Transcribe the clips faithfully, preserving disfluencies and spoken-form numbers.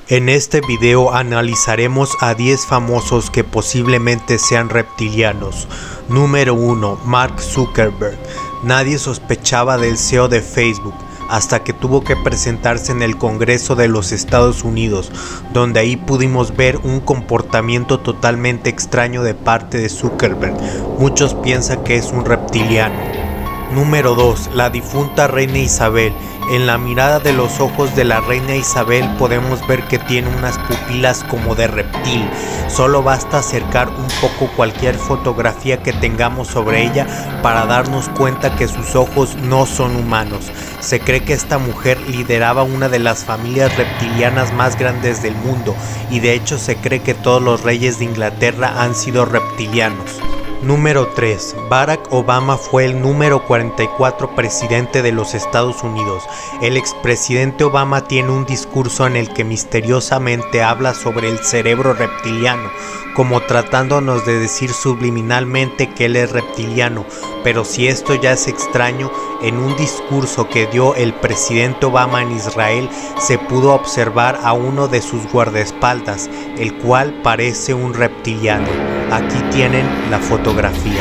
En este video analizaremos a diez famosos que posiblemente sean reptilianos. Número uno. Mark Zuckerberg. Nadie sospechaba del C E O de Facebook hasta que tuvo que presentarse en el Congreso de los Estados Unidos, donde ahí pudimos ver un comportamiento totalmente extraño de parte de Zuckerberg. Muchos piensan que es un reptiliano. Número dos. La difunta reina Isabel. En la mirada de los ojos de la reina Isabel podemos ver que tiene unas pupilas como de reptil. Solo basta acercar un poco cualquier fotografía que tengamos sobre ella para darnos cuenta que sus ojos no son humanos. Se cree que esta mujer lideraba una de las familias reptilianas más grandes del mundo, y de hecho se cree que todos los reyes de Inglaterra han sido reptilianos. Número tres. Barack Obama fue el número cuarenta y cuatro presidente de los Estados Unidos. El expresidente Obama tiene un discurso en el que misteriosamente habla sobre el cerebro reptiliano, como tratándonos de decir subliminalmente que él es reptiliano. Pero si esto ya es extraño, en un discurso que dio el presidente Obama en Israel se pudo observar a uno de sus guardaespaldas, el cual parece un reptiliano. Aquí tienen la fotografía.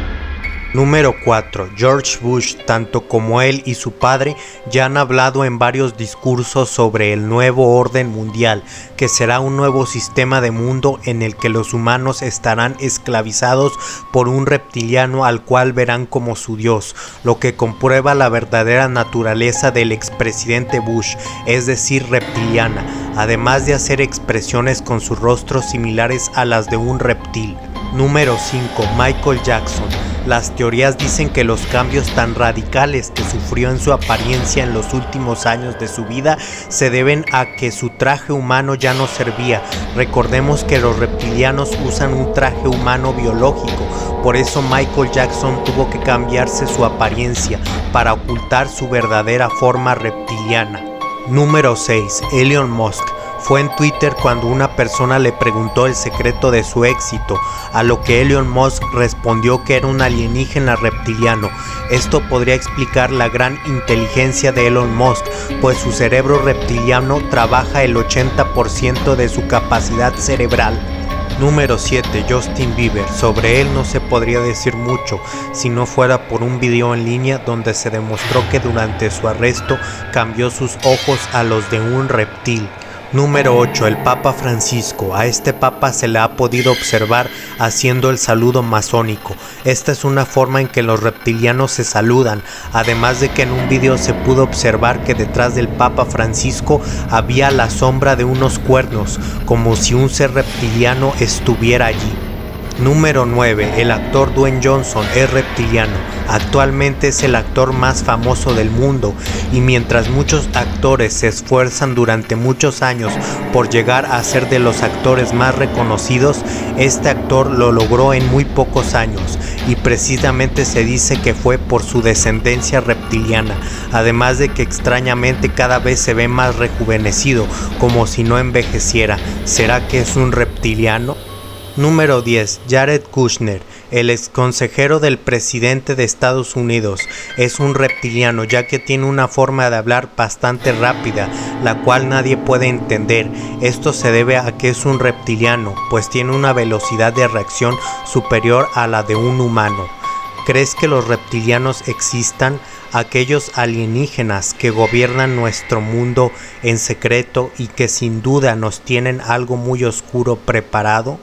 Número cuatro. George Bush. Tanto como él y su padre ya han hablado en varios discursos sobre el nuevo orden mundial, que será un nuevo sistema de mundo en el que los humanos estarán esclavizados por un reptiliano al cual verán como su dios, lo que comprueba la verdadera naturaleza del expresidente Bush, es decir, reptiliana, además de hacer expresiones con su rostro similares a las de un reptil. Número cinco. Michael Jackson. Las teorías dicen que los cambios tan radicales que sufrió en su apariencia en los últimos años de su vida se deben a que su traje humano ya no servía. Recordemos que los reptilianos usan un traje humano biológico, por eso Michael Jackson tuvo que cambiarse su apariencia para ocultar su verdadera forma reptiliana. Número seis. Elon Musk. Fue en Twitter cuando una persona le preguntó el secreto de su éxito, a lo que Elon Musk respondió que era un alienígena reptiliano. Esto podría explicar la gran inteligencia de Elon Musk, pues su cerebro reptiliano trabaja el ochenta por ciento de su capacidad cerebral. Número siete. Justin Bieber. Sobre él no se podría decir mucho si no fuera por un video en línea donde se demostró que durante su arresto cambió sus ojos a los de un reptil. Número ocho. El Papa Francisco. A este Papa se le ha podido observar haciendo el saludo masónico. Esta es una forma en que los reptilianos se saludan, además de que en un video se pudo observar que detrás del Papa Francisco había la sombra de unos cuernos, como si un ser reptiliano estuviera allí. Número nueve. El actor Dwayne Johnson es reptiliano. Actualmente es el actor más famoso del mundo, y mientras muchos actores se esfuerzan durante muchos años por llegar a ser de los actores más reconocidos, este actor lo logró en muy pocos años, y precisamente se dice que fue por su descendencia reptiliana, además de que extrañamente cada vez se ve más rejuvenecido, como si no envejeciera. ¿Será que es un reptiliano? Número diez. Jared Kushner. El ex consejero del presidente de Estados Unidos es un reptiliano, ya que tiene una forma de hablar bastante rápida, la cual nadie puede entender. Esto se debe a que es un reptiliano, pues tiene una velocidad de reacción superior a la de un humano. ¿Crees que los reptilianos existan? Aquellos alienígenas que gobiernan nuestro mundo en secreto y que sin duda nos tienen algo muy oscuro preparado.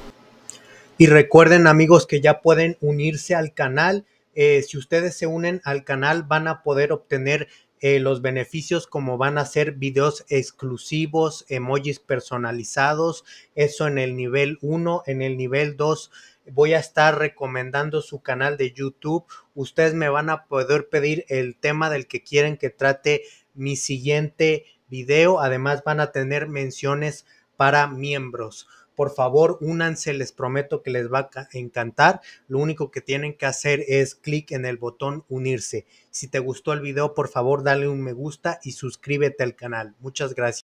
Y recuerden, amigos, que ya pueden unirse al canal. Eh, si ustedes se unen al canal van a poder obtener eh, los beneficios, como van a ser videos exclusivos, emojis personalizados, eso en el nivel uno. En el nivel dos voy a estar recomendando su canal de YouTube. Ustedes me van a poder pedir el tema del que quieren que trate mi siguiente video. Además van a tener menciones para miembros. Por favor, únanse, les prometo que les va a encantar. Lo único que tienen que hacer es clic en el botón unirse. Si te gustó el video, por favor, dale un me gusta y suscríbete al canal. Muchas gracias.